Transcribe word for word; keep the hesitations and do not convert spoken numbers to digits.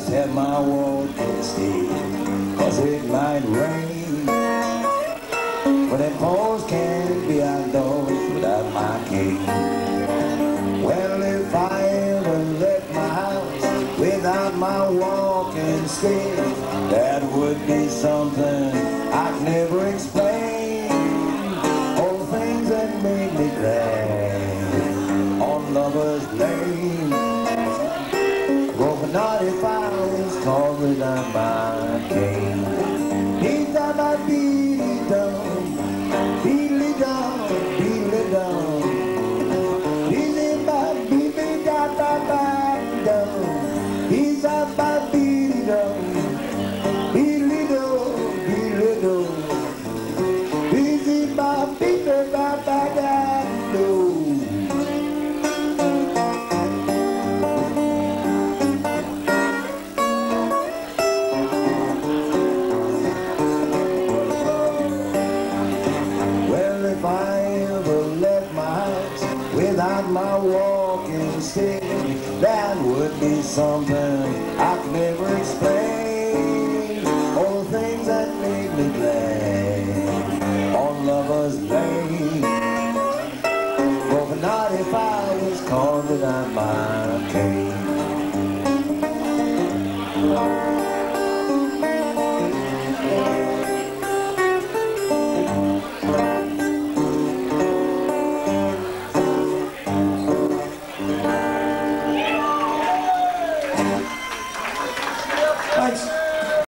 must have my walking stick, 'cause it might rain. But them folks can't be outdoors without my cane. Well, if I ever left my house without my walking stick, that would be something I'd never explain. All the things that made me cry on Lover's Lane. But not if I was caught without my cane. He's got my beady dum, beady dum, beady dum. He's in my beady got my beady dum. He's got my beady dum, beady dum, beady dum. He's in my beady got my beady dum. If I ever left my house without my walking stick, that would be something I could never explain.